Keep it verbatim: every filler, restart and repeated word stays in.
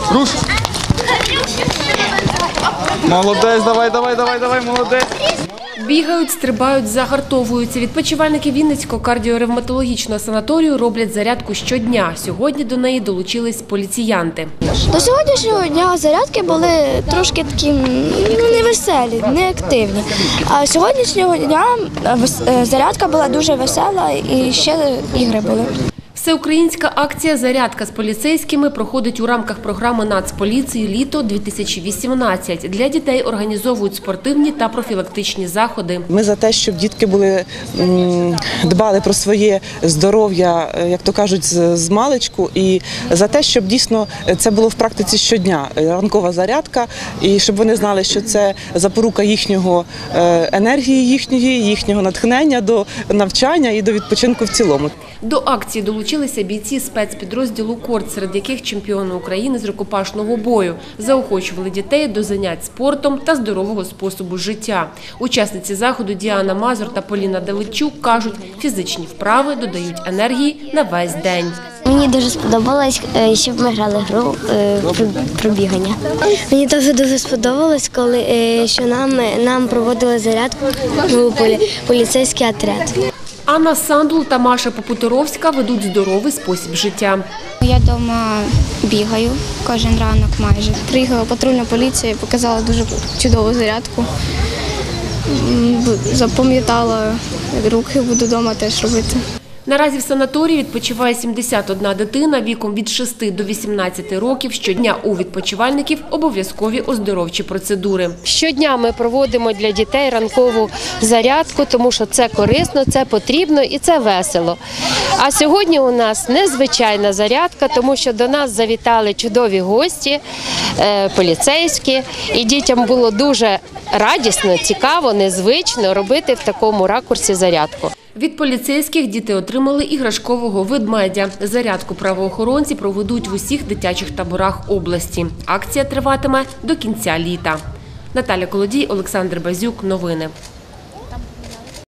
Руш! Молодець, давай, давай, давай, давай, молодець. Бігають, стрибають, загартовуються. Відпочивальники Вінницького кардіоревматологічного санаторію роблять зарядку щодня. Сьогодні до неї долучились поліціянти. До сьогоднішнього дня зарядки були трошки такі ну, невеселі, неактивні. А сьогоднішнього дня зарядка була дуже весела і ще ігри були. Всеукраїнська акція «Зарядка з поліцейськими» проходить у рамках програми Нацполіції «Літо-дві тисячі вісімнадцять». Для дітей організовують спортивні та профілактичні заходи. Ми за те, щоб дітки були, дбали про своє здоров'я, як то кажуть, з маличку, і за те, щоб дійсно це було в практиці щодня, ранкова зарядка, і щоб вони знали, що це запорука їхнього енергії, їхньої, їхнього натхнення до навчання і до відпочинку в цілому. До акції долучилися бійці спецпідрозділу «Корд», серед яких чемпіони України з рукопашного бою. Заохочували дітей до занять спортом та здорового способу життя. Учасниці заходу Діана Мазур та Поліна Давидчук кажуть, фізичні вправи додають енергії на весь день. Мені дуже сподобалось, щоб ми грали гру про бігання. Мені теж дуже сподобалось, коли що нам, нам проводили зарядку ну, поліцейський отряд. Анна Сандул та Маша Попуторовська ведуть здоровий спосіб життя. Я вдома бігаю кожен ранок майже. Приїхала патрульна поліція і показала дуже чудову зарядку. Запам'ятала, рухи буду вдома теж робити. Наразі в санаторії відпочиває сімдесят одна дитина віком від шести до вісімнадцяти років. Щодня у відпочивальників обов'язкові оздоровчі процедури. Щодня ми проводимо для дітей ранкову зарядку, тому що це корисно, це потрібно і це весело. А сьогодні у нас незвичайна зарядка, тому що до нас завітали чудові гості, поліцейські, і дітям було дуже радісно, цікаво, незвично робити в такому ракурсі зарядку. Від поліцейських діти отримали іграшкового ведмедя. Зарядку правоохоронці проведуть в усіх дитячих таборах області. Акція триватиме до кінця літа. Наталя Колодій, Олександр Базюк. Новини.